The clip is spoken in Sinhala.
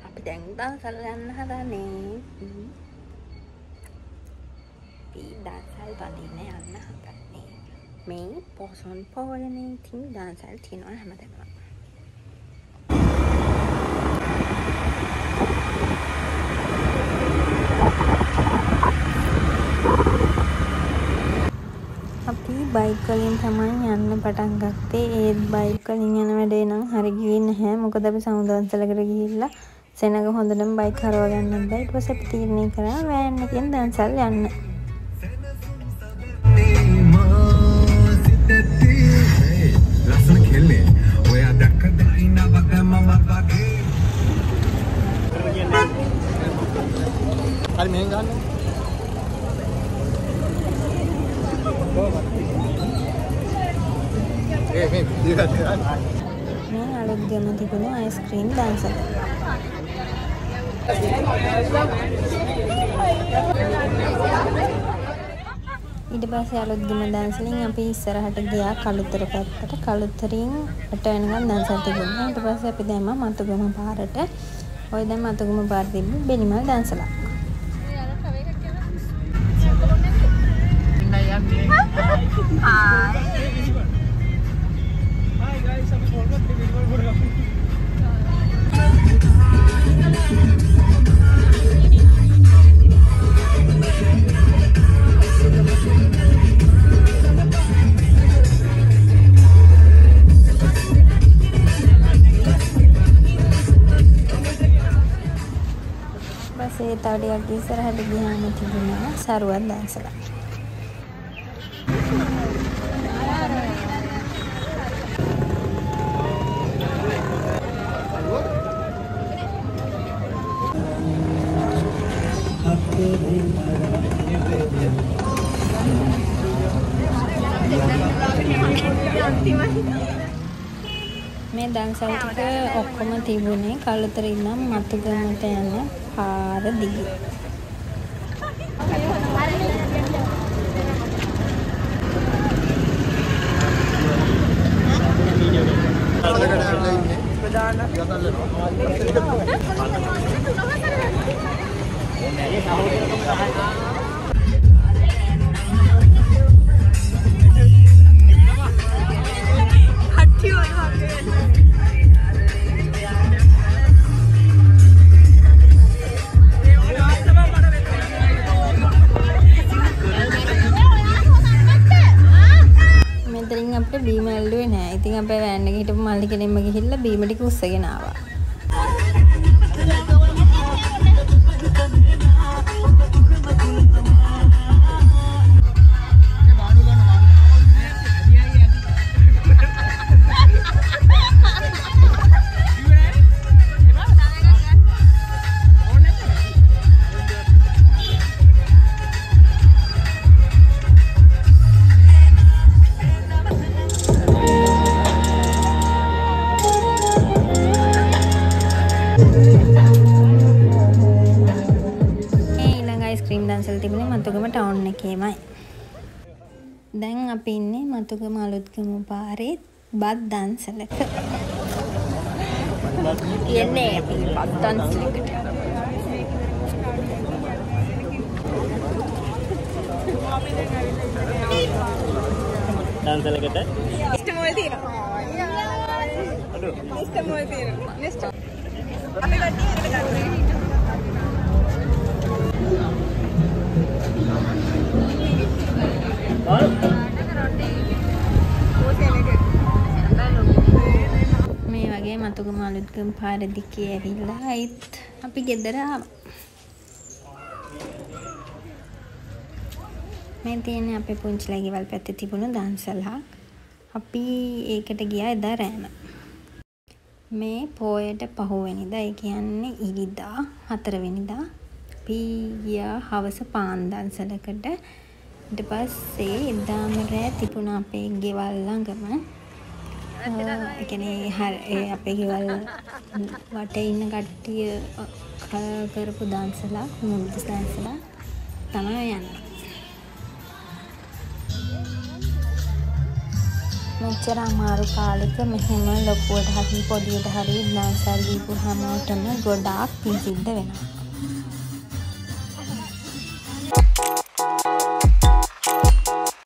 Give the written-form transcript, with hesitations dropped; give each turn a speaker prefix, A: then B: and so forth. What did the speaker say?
A: අපි දැන් දන්සල් යන්න හදනේ. අපි දන්සල් බඳින්න යන්න හදන්නේ. මේ පොසොන් පොයනේ ඉතින් දන්සල් තියෙනවා හැමදේම. අපි බයික් වලින් තමයි යන්න පටන් ගත්තේ. ඒත් බයික් වලින් යන වැඩේ නම් හරි ගියේ නැහැ. මොකද අපි සමුදන්සලකට ගිහිල්ලා සෙනග හොඳටම බයික් හරව ගන්න බෑ. ඊට පස්සේ අපි තීරණය කරා වෑන් එකෙන් දන්සල් යන්න.
B: ලස්සන කෙල්ලේ ඔයා දැක්කද ඉන්න වගේ මම වගේ. හරි මෙහෙන් ගන්න. මේ අලුත් ගම තිබුණු අයිස්ක්‍රීම් දන්සල. ඊට පස්සේ අලුත් ගම දන්සලින් අපි ඉස්සරහට ගියා කළුතර පැත්තට. කළුතරින් යට වෙනකන් දන්සල් තිබුණා. ඊට පස්සේ අපි දැම්මා මතුගම පාරට. ඔය දැන් මතුගම පාර තිබ්බ බෙලිමල් දන්සලක්. පස්සේ තව ටිකක් ඉස්සරහට ගියාම තිබුණා සරුවක් දන්සලක්. මේ දන්සල් ටික ඔක්කොම තිබුණේ කළුතර ඉඳන් මතුගමට යන පාර දිගේ. මෙතනින් අපිට බීම ඇල්ලුවේ නෑ. ඉතින් අපේ වෑන් එකේ හිටපු මල්ලි කෙනෙක්ම ගිහිල්ලා බීම ටික උස්සගෙන ආවා. දන්සල් තිබුණේ මතුගම ටවුන් එකේමයි. දැන් අපි ඉන්නේ මතුගම අලුත්ගම පාරේ බත් දන්සලක. යන්නේ අපි බත් දන්සලකට. දන්සලකට ඉස්තමෝල් තියෙනවා. අඩු ඉස්තමෝල් තියෙනවා. නෙස්ට් අපි කට්ටිය එකට ගන්නවා. මේ වගේ මතුගම අලුත්ගම පාර දිගේ ඇවිල්ලා ආයිත් අපි ගෙදර ආවා. මේ තියෙන්නේ අපේ පුංචිලා ගෙවල් පැත්තේ තිබුණු දන්සලක්. අපි ඒකට ගියා එදා රෑම. මේ පොයට පහුවෙනිදා, ඒ කියන්නේ ඉරිදා 4 වෙනිදා අපි ගියා හවස පාන් දන්සලකට. ඊට පස්සේ එදාම රෑ තිබුණා අපේ ගෙවල් ළඟම ඒ කියන්නේ අපේ ගෙවල් වටේ ඉන්න කට්ටිය කරපු දන්සලක්, මුල්දස් දන්සලක් තමයි යන්නේ.
A: මෙච්චර අමාරු කාලෙක මෙහෙම ලොකුවට හරි පොඩියට හරි දන්සල් දීපු හැමෝටම ගොඩාක් පින් සිද්ධ වෙනවා.